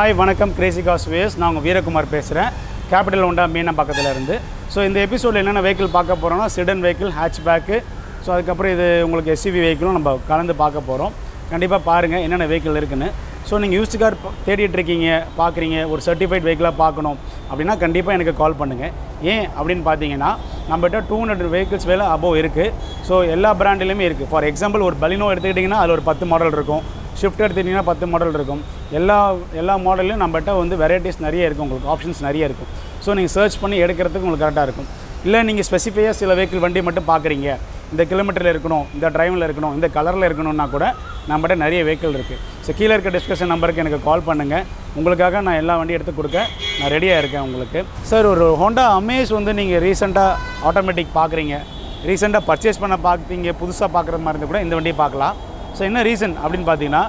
Hi, வணக்கம் Crazy cos ways. நான் உங்கள் வீரகுமார் பேசுகிறேன், கேபிட்டல் ஹோண்டா மீனம் பக்கத்தில் இருந்து. ஸோ இந்த எபிசோடில் என்னென்ன வெஹிக்கிள் பார்க்க போகிறோம்னா சிடன் வெஹிக்கிள், ஹேட்ச்பேக்கு, ஸோ அதுக்கப்புறம் இது உங்களுக்கு எஸ்யூவி வெஹிக்கிளும் நம்ம கலந்து பார்க்க போகிறோம். கண்டிப்பாக பாருங்கள் என்னென்ன வெஹிக்கிள் இருக்குன்னு. ஸோ நீங்கள் யூஸ்டு கார் தேடிட்டுருக்கீங்க, பார்க்குறீங்க, ஒரு சர்டிஃபைட் வெஹிக்கிளாக பார்க்கணும் அப்படின்னா கண்டிப்பாக எனக்கு கால் பண்ணுங்கள். ஏன் அப்படின்னு பார்த்தீங்கன்னா நம்மகிட்ட 200 வெஹிக்கிள்ஸ் வேலை அபோவ் இருக்குது. ஸோ எல்லா பிராண்டிலுமே இருக்குது. ஃபார் எக்ஸாம்பிள் ஒரு பலினோ எடுத்துக்கிட்டிங்கன்னா அதில் ஒரு 10 மாடல் இருக்கும். ஷிஃப்ட் எடுத்துக்கிட்டிங்கன்னா 10 மாடல் இருக்கும். எல்லா மாடல்லையும் நம்மகிட்ட வந்து வெரைட்டிஸ் நிறைய இருக்குது, உங்களுக்கு ஆப்ஷன்ஸ் நிறைய இருக்கும். ஸோ நீங்கள் சர்ச் பண்ணி எடுக்கிறதுக்கு உங்களுக்கு கரெக்டாக இருக்கும். இல்லை நீங்கள் ஸ்பெசிஃபையாக சில வெஹிக்கிள் வண்டி மட்டும் பார்க்குறீங்க, இந்த கிலோமீட்டரில் இருக்கணும், இந்த டிரைவில் இருக்கணும், இந்த கலரில் இருக்கணும்னா கூட நம்மகிட்ட நிறைய வெஹிக்கிள் இருக்குது. ஸோ கீழே இருக்க டிஸ்கஷன் நம்பருக்கு எனக்கு கால் பண்ணுங்கள். உங்களுக்காக நான் எல்லா வண்டியும் எடுத்து கொடுக்க நான் ரெடியாக இருக்கேன் உங்களுக்கு. சார், ஒரு ஹோண்டா அமேஸ் வந்து நீங்கள் ரீசெண்டாக ஆட்டோமேட்டிக் பார்க்குறீங்க, ரீசெண்டாக பர்ச்சேஸ் பண்ண பார்த்தீங்க, புதுசாக பார்க்குற மாதிரி இருந்தால் கூட இந்த வண்டியை பார்க்கலாம். ஸோ என்ன ரீசன் அப்படின்னு பார்த்தீங்கன்னா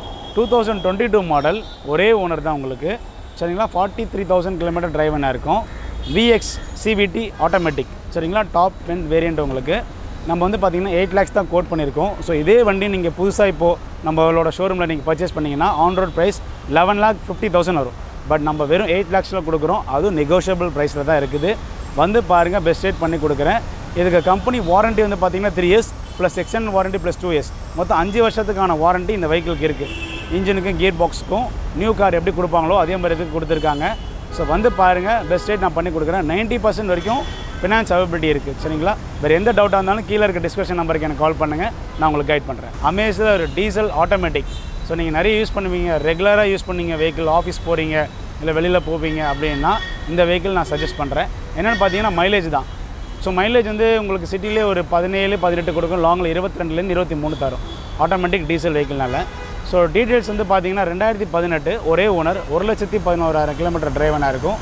2022 மாடல், ஒரே ஓனர் தான் உங்களுக்கு, சரிங்களா. 43,000 கிலோமீட்டர் டிரைவனாக இருக்கும். VX CVT ஆட்டோமேட்டிக், சரிங்களா. டாப் எண்ட் வேரியண்ட் உங்களுக்கு நம்ம வந்து பார்த்திங்கன்னா 8 lakhs தான் கோட் பண்ணியிருக்கோம். ஸோ இதே வண்டி நீங்கள் புதுசாக இப்போது நம்மளோட ஷோரூமில் நீங்கள் பர்ச்சேஸ் பண்ணிங்கன்னா ஆன் ரோட் ப்ரைஸ் 11,50,000 வரும். பட் நம்ம வெறும் 8 lakhsல கொடுக்குறோம். அதுவும் நெகோஷியபிள் ப்ரைஸில் தான் இருக்குது. வந்து பாருங்கள், பெஸ்ட் ரேட் பண்ணி கொடுக்குறேன். இதுக்கு கம்பெனி வாரண்ட்டி வந்து பார்த்திங்கன்னா 3 years plus extend warranty plus 2 years, மொத்தம் 5 வருஷத்துக்கான வாரண்ட்டி இந்த வெஹிக்கிளுக்கு இருக்குது. இன்ஜினுக்கும் கியர் பாக்ஸுக்கும் நியூ கார் எப்படி கொடுப்பாங்களோ அதே மாதிரி இதுக்கு கொடுத்துருக்காங்க. ஸோ வந்து பாருங்கள், பெஸ்ட் ரேட் நான் பண்ணி கொடுக்குறேன். 90% வரைக்கும் ஃபினான்ஸ் அவைபிலிட்டி இருக்குது, சரிங்களா. வேறு எந்த டவுட்டாக இருந்தாலும் கீழே இருக்க டிஸ்கஷன் நம்பருக்கு எனக்கு கால் பண்ணுங்கள், நான் உங்களுக்கு கைட் பண்ணுறேன். அமேஸில் ஒரு டீசல் ஆட்டோமேட்டிக், ஸோ நீங்கள் நிறைய யூஸ் பண்ணுவீங்க, ரெகுலராக யூஸ் பண்ணுவீங்க வெஹிக்கிள், ஆஃபீஸ் போகிறீங்க இல்லை வெளியில் போவீங்க அப்படின்னா இந்த வெஹிக்கிள் நான் சஜஸ்ட் பண்ணுறேன். என்னென்னு பார்த்தீங்கன்னா மைலேஜ் தான். ஸோ மைலேஜ் வந்து உங்களுக்கு சிட்டிலே ஒரு 17-18 கொடுக்கும், லாங்கில் 22லேருந்து 23 தரும் ஆட்டோமேட்டிக் டீசல் வெஹிக்கிள்னால. ஸோ டீட்டெயில்ஸ் வந்து பார்த்தீங்கன்னா 2018 ஒரே ஓனர், 1,11,000 கிலோமீட்டர் டிரைவனாக இருக்கும்.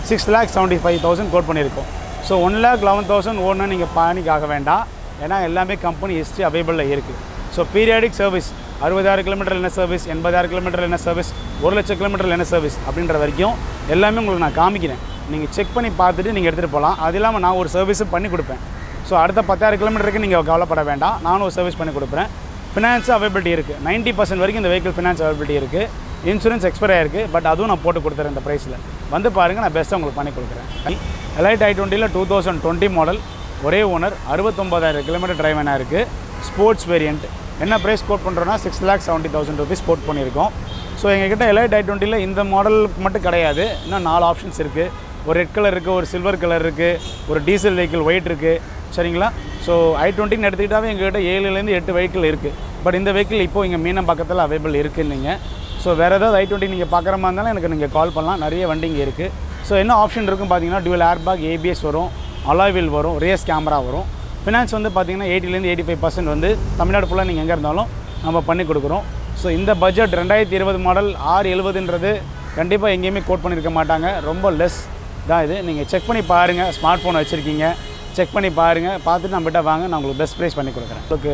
6,75,000 கோட் பண்ணியிருக்கோம். ஸோ 1,11,000 ஓடணும், நீங்கள் பேனிக் ஆக வேண்டாம், ஏன்னா எல்லாமே கம்பெனி ஹிஸ்ட்ரி அவைபிளில் இருக்குது. ஸோ பீரியாடிக் சர்வீஸ் 60,000 கிலோமீட்டர் என்ன சர்வீஸ், 80,000 கிலோமீட்டர் என்ன சர்வீஸ், 1,00,000 கிலோமீட்டர் என்ன சர்வீஸ் அப்படின்ற வரைக்கும் எல்லாமே உங்களுக்கு நான் காமிக்கிறேன். நீங்கள் செக் பண்ணி பார்த்துட்டு நீங்கள் எடுத்துகிட்டு போகலாம். அது இல்லாமல் நான் ஒரு சர்வீஸும் பண்ணி கொடுப்பேன். ஸோ அடுத்த 10,000 கிலோமீட்டருக்கு நீங்கள் கவலைப்பட வேண்டாம், நானும் ஒரு சர்வீஸ் பண்ணி கொடுப்பேன். ஃபினான்ஸ் அவைபிலிட்டி இருக்குது. 90% வரைக்கும் இந்த வெஹிக்கிள் ஃபினான்ஸ் அவைபிலிட்டி இருக்குது. இன்சூரன்ஸ் எக்ஸ்பைர் ஆகிருக்கு, பட் அதுவும் நான் போட்டு கொடுத்துறேன் இந்த ப்ரைஸில். வந்து பாருங்கள், நான் பெஸ்ட்டாக உங்களுக்கு பண்ணி கொடுக்குறேன். எலைட் i20 2020 மாடல், ஒரே ஓனர், 69,000 கிலோமீட்டர் டிரைவனாக இருக்குது. Sports variant. என்ன ப்ரைஸ் கோட் பண்ணுறோன்னா 6,70,000 rupees கோட் பண்ணியிருக்கோம். ஸோ எங்ககிட்ட எலைட் i20 இந்த மாடலுக்கு மட்டும் கிடையாது, இன்னும் 4 ஆப்ஷன்ஸ் இருக்குது. ஒரு ரெட் கலர் இருக்குது, ஒரு சில்வர் கலர் இருக்குது, ஒரு டீசல் வெஹிக்கிள் ஒயிட் இருக்குது, சரிங்களா. ஸோ i20 எடுத்துக்கிட்டாவே எங்கள்கிட்ட 7லேருந்து 8 வெஹிக்கிள் இருக்குது. பட் இந்த வெஹிக்கிள் இப்போது இங்கே மீனம் பக்கத்தில் அவைபிள் இருக்குது. நீங்கள் ஸோ வேறு ஏதாவது i20 நீங்கள் பார்க்குற மாதிரி இருந்தாலும் எனக்கு நீங்கள் கால் பண்ணலாம், நிறைய வண்டி இங்கே இருக்குது. ஸோ என்ன ஆப்ஷன் இருக்கும் பார்த்தீங்கன்னா dual airbag, ABS வரும், alloy wheel வரும், ரேஸ் கேமரா வரும். ஃபினான்ஸ் வந்து பார்த்தீங்கன்னா 80லேருந்து 85% வந்து தமிழ்நாடு ஃபுல்லாக நீங்கள் எங்கே இருந்தாலும் நம்ம பண்ணி கொடுக்குறோம். ஸோ இந்த பட்ஜெட் 2020 மாடல் 670ன்றது கண்டிப்பாக எங்கேயுமே கோட் பண்ணியிருக்க மாட்டாங்க, ரொம்ப லெஸ் தான் இது. நீங்கள் செக் பண்ணி பாருங்கள், ஸ்மார்ட் ஃபோன் வச்சுருக்கீங்க, செக் பண்ணி பாருங்கள், பார்த்துட்டு நம்மகிட்ட வாங்க, நான் உங்களுக்கு பெஸ்ட் ப்ரைஸ் பண்ணி கொடுக்குறேன். உங்களுக்கு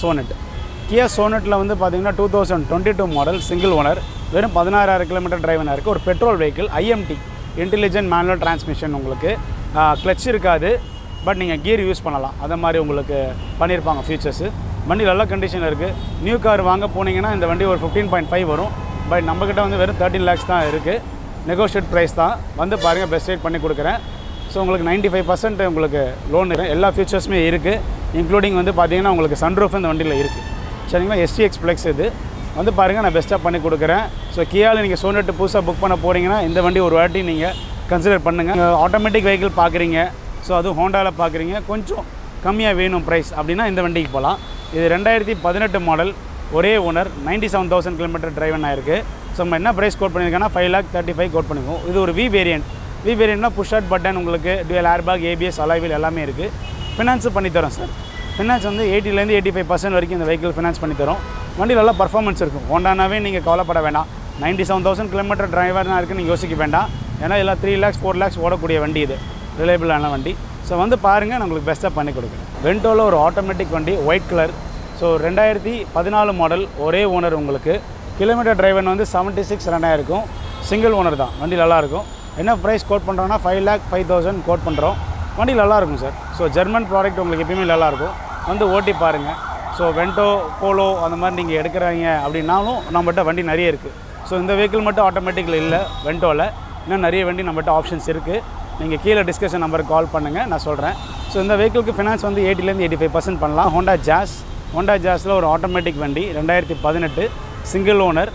கியா சோனட்டில் வந்து பார்த்தீங்கன்னா 2022 மாடல், சிங்கிள் ஓனர், வெறும் 16,000 கிலோமீட்டர் டிரைவனாக இருக்குது. ஒரு petrol vehicle, IMT intelligent manual transmission. உங்களுக்கு கிளச் இருக்காது, பட் நீங்கள் கியர் யூஸ் பண்ணலாம், அதை மாதிரி உங்களுக்கு பண்ணியிருப்பாங்க ஃபீச்சர்ஸு. வண்டி நல்ல கண்டிஷனில் இருக்குது. நியூ கார் வாங்க போனீங்கன்னா இந்த வண்டி ஒரு 15.5 வரும். பட் நம்மக்கிட்ட வந்து வெறும் 13 lakhs தான் இருக்குது, நெகோஷியேட் ப்ரைஸ் தான். வந்து பாருங்கள், பெஸ்ட் ரேட் பண்ணி கொடுக்குறேன். ஸோ உங்களுக்கு 95% உங்களுக்கு லோன் எல்லா ஃபீச்சர்ஸுமே இருக்குது, இன்க்ளூடிங் வந்து பார்த்தீங்கன்னா உங்களுக்கு சன்ரூஃப் இந்த வண்டியில் இருக்குது, சரிங்களா. STX Flex இது. வந்து பாருங்கள், நான் பெஸ்ட்டாக பண்ணி கொடுக்குறேன். ஸோ கியாவில் நீங்கள் சோனட் புதுசாக புக் பண்ண போகிறீங்கன்னா இந்த வண்டி ஒரு வாட்டி நீங்கள் கன்சிடர் பண்ணுங்கள். ஆட்டோமேட்டிக் வெஹிக்கிள் பார்க்குறீங்க, ஸோ அதுவும் ஹோண்டாவில் பார்க்குறீங்க, கொஞ்சம் கம்மியாக வேணும் ப்ரைஸ் அப்படின்னா இந்த வண்டிக்கு போகலாம். இது 2018 மாடல், ஒரே ஓனர், 97,000 கிலோமீட்டர் டிரைவன் ஆயிருக்கு. ஸோ நம்ம என்ன ப்ரைஸ் கோட் பண்ணியிருக்கோன்னா 5,35,000 கோட் பண்ணிக்கோம். இது ஒரு V வேரியண்ட்னா புஷ் ஷாட் பட்டன், உங்களுக்கு dual airbag, ABS, alloy wheel எல்லாமே இருக்குது. ஃபினான்ஸு பண்ணித்தரோம் சார். ஃபினான்ஸ் வந்து 80லேருந்து 85% வரைக்கும் இந்த வெஹிக்கிள் ஃபினான்ஸ் பண்ணித்தரோம். வண்டி நல்லா பர்ஃபார்மன்ஸ் இருக்கும். ஹோண்டானாவே நீங்கள் கவலைப்பட வேண்டாம். 97,000 கிலோமீட்டர் டிரைவர்னா இருக்குது, நீங்கள் யோசிக்க வேண்டாம். ஏன்னா எல்லாம் 3 lakhs 4 lakhs ஓடக்கூடிய வண்டி, இது ரிலையபிளான வண்டி. ஸோ வந்து பாருங்கள், நான் உங்களுக்கு பெஸ்ட்டாக பண்ணி கொடுக்குறேன். வென்டோவில் ஒரு ஆட்டோமேட்டிக் வண்டி, ஒயிட் கலர். ஸோ 2014 மாடல், ஒரே ஓனர். உங்களுக்கு கிலோமீட்டர் டிரைவன் வந்து 76,000 இருக்கும். சிங்கிள் ஓனர் தான், வண்டி நல்லாயிருக்கும். என்ன ப்ரைஸ் கோட் பண்ணுறோன்னா 5,05,000 கோட் பண்ணுறோம். வண்டி நல்லாயிருக்கும் சார். ஸோ ஜெர்மன் ப்ராடக்ட் உங்களுக்கு எப்பயுமே நல்லாயிருக்கும், வந்து ஓட்டி பாருங்கள். ஸோ வென்டோ, போலோ அந்த மாதிரி நீங்கள் எடுக்கிறீங்க அப்படின்னாலும் நம்மகிட்ட வண்டி நிறைய இருக்குது. ஸோ இந்த வெஹிக்கிள் மட்டும் ஆட்டோமேட்டிக்கில் இல்லை வென்டோவில், இன்னும் நிறைய வண்டி நம்மகிட்ட ஆப்ஷன்ஸ் இருக்குது. நீங்கள் கீழே டிஸ்கஷன் நம்பருக்கு கால் பண்ணுங்கள், நான் சொல்கிறேன். ஸோ இந்த வெஹிக்கிளுக்கு ஃபினான்ஸ் வந்து 80% 85% பண்ணலாம். ஹோண்டா ஜாஸில் ஒரு ஆட்டோமேட்டிக் வண்டி 2018 சிங்கிள் ஓனர்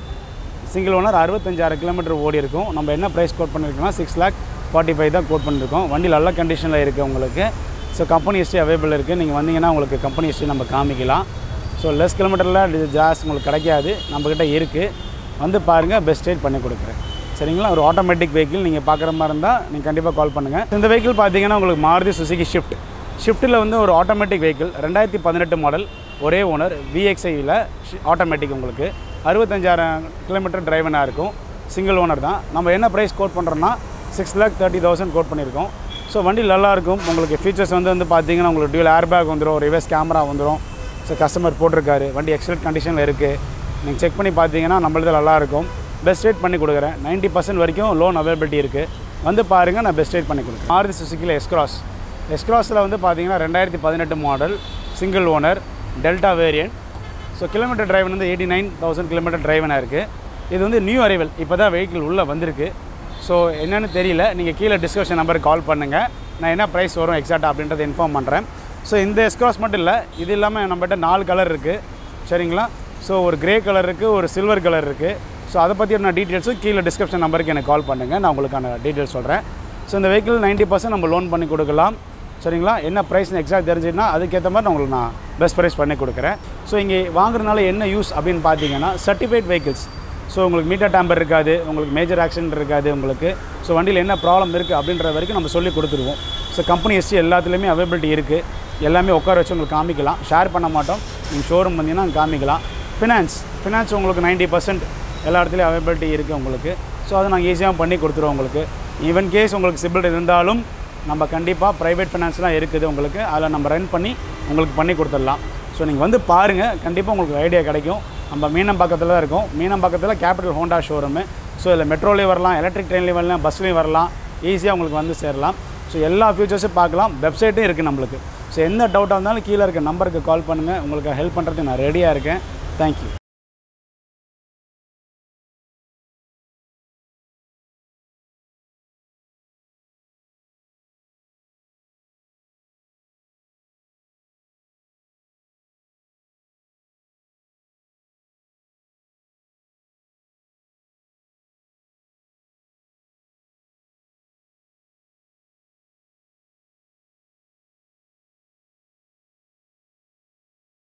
65,000 கிலோமீட்டர் ஓடி இருக்கும். நம்ம என்ன ப்ரைஸ் கோட் பண்ணியிருக்கோம்னா 6,45,000 தான் கோட் பண்ணியிருக்கோம். வண்டி நல்ல கண்டிஷனில் இருக்குது உங்களுக்கு. ஸோ கம்பெனி ஹிஸ்ட்ரி அவைலபிள் இருக்குது. நீங்கள் வந்தீங்கன்னா உங்களுக்கு கம்பெனி ஹிஸ்ட்ரி நம்ம காமிக்கலாம். ஸோ லெஸ் கிலோமீட்டரில் ஜாஸ் உங்களுக்கு கிடைக்காது, நம்மக்கிட்ட இருக்குது. வந்து பாருங்கள், பெஸ்ட் ரேட் பண்ணி கொடுக்குறேன். சரிங்களா? ஒரு ஆட்டோமேட்டிக் வெஹிக்கிள் நீங்கள் பார்க்குற மாதிரி இருந்தால் நீங்கள் கண்டிப்பாக கால் பண்ணுங்கள். இந்த வெஹிக்கிள் பார்த்தீங்கன்னா உங்களுக்கு மாருதி சுசுகி ஷிஃப்ட்டில் வந்து ஒரு ஆட்டோமேட்டிக் வெஹிக்கிள் 2018 மாடல், ஒரே ஓனர், VXIயில் ஆட்டோமேட்டிக் உங்களுக்கு 65,000 கிலோமீட்டர் டிரைவனாக இருக்கும். சிங்கிள் ஓனர் தான். நம்ம என்ன ப்ரைஸ் கோட் பண்ணுறோன்னா 6,30,000 கோட் பண்ணியிருக்கோம். ஸோ வண்டி நல்லாயிருக்கும். உங்களுக்கு ஃபீச்சர்ஸ் வந்து பார்த்தீங்கன்னா உங்களுக்கு டியூல் ஏர் பேக் வந்துடும், ரிவர்ஸ் கேமரா வந்துடும். ஸோ கஸ்டமர் போட்டிருக்காரு, வண்டி எக்ஸலண்ட் கண்டிஷனில் இருக்குது. நீங்கள் செக் பண்ணி பார்த்தீங்கன்னா நம்மளது நல்லாயிருக்கும். பெஸ்ட் ரேட் பண்ணி கொடுக்குறேன். 90% வரைக்கும் லோன் அவைலபிலிட்டி இருக்குது. வந்து பாருங்கள், நான் பெஸ்ட் ரேட் பண்ணி கொடுக்குறேன். மாருதி சுசுக்கியில் எஸ்க்ராஸில் வந்து பார்த்தீங்கன்னா 2018 model, single owner, delta variant. So kilometre driven வந்து 89,000 கிலோமீட்டர் டிரைவனாக இருக்குது. இது வந்து நியூ அரைவல், இப்போ தான் வெஹிக்கிள் உள்ளே வந்திருக்கு. ஸோ என்னென்னு தெரியல, நீங்கள் கீழே டிஸ்கஷன் நம்பருக்கு கால் பண்ணுங்கள். நான் என்ன ப்ரைஸ் வரும் எக்ஸாக்டாக அப்படின்றத இன்ஃபார்ம் பண்ணுறேன். ஸோ இந்த எஸ்க்ராஸ் மட்டும் இல்லை, இது இல்லாமல் நம்மகிட்ட 4 கலர் இருக்குது. சரிங்களா? ஸோ ஒரு கிரே கலர் இருக்குது, ஒரு சில்வர் கலர் இருக்குது. ஸோ அதை பற்றி நான் டீட்டெயில்ஸும் கீழே டிஸ்கிரிப்ஷன் நம்பருக்கு எனக்கு கால் பண்ணுங்கள், நான் உங்களுக்கான டீட்டெயில்ஸ் சொல்கிறேன். ஸோ இந்த வெஹிக்கிள் 90% நம்ம லோன் பண்ணி கொடுக்கலாம். சரிங்களா? என்ன ப்ரைஸ்னு எக்ஸாக்ட் தெரிஞ்சுன்னா அதுக்கேற்ற மாதிரி நான் உங்களுக்கு பெஸ்ட் ப்ரைஸ் பண்ணி கொடுக்குறேன். ஸோ இங்கே வாங்குறதுனால என்ன யூஸ் அப்படின்னு பார்த்தீங்கன்னா சர்டிஃபைட் வெஹிக்கிள்ஸ். ஸோ உங்களுக்கு மீட்டர் டேம்பர் இருக்காது, உங்களுக்கு மேஜர் ஆக்சிடென்ட் இருக்காது உங்களுக்கு. ஸோ வண்டியில் என்ன ப்ராப்ளம் இருக்குது அப்படின்ற வரைக்கும் நம்ம சொல்லி கொடுத்துருவோம். ஸோ கம்பெனி ஹிஸ்ட்ரி எல்லாத்துலேயுமே அவைலபிலிட்டி இருக்குது. எல்லாமே உட்கார வச்சு உங்களுக்கு காமிக்கலாம். ஷேர் பண்ண மாட்டோம். நீங்கள் ஷோரூம் வந்தீங்கன்னா காமிக்கலாம். ஃபினான்ஸ் உங்களுக்கு 90% எல்லா இடத்துலையும் அவைலபிலிட்டி இருக்குது உங்களுக்கு. ஸோ அதை நாங்கள் ஈஸியாக பண்ணி கொடுத்துருவோம் உங்களுக்கு. ஈவன் கேஸ் உங்களுக்கு சிபில் இருந்தாலும் நம்ம கண்டிப்பாக ப்ரைவேட் ஃபினான்ஸ்லாம் இருக்குது உங்களுக்கு. அதில் நம்ம ரன் பண்ணி உங்களுக்கு பண்ணி கொடுத்துடலாம். ஸோ நீங்கள் வந்து பாருங்கள், கண்டிப்பாக உங்களுக்கு ஐடியா கிடைக்கும். நம்ம மீனம்பாக்கத்தில் தான் இருக்கோம். மீனம்பாக்கத்தில் கேபிட்டல் ஹோண்டா ஷோரூமு. ஸோ இதில் மெட்ரோலேயும் வரலாம், எலக்ட்ரிக் ட்ரெயின்லேயும் வரலாம், பஸ்லேயும் வரலாம். ஈஸியாக உங்களுக்கு வந்து சேரலாம். ஸோ எல்லா ஃபியூச்சர்ஸும் பார்க்கலாம். வெப்சைட்டும் இருக்குது நம்மளுக்கு. ஸோ எந்த டவுட்டாக இருந்தாலும் கீழே இருக்க நம்பருக்கு கால் பண்ணுங்கள். உங்களுக்கு ஹெல்ப் பண்ணுறதுக்கு நான் ரெடியாக இருக்கேன். தேங்க்யூ.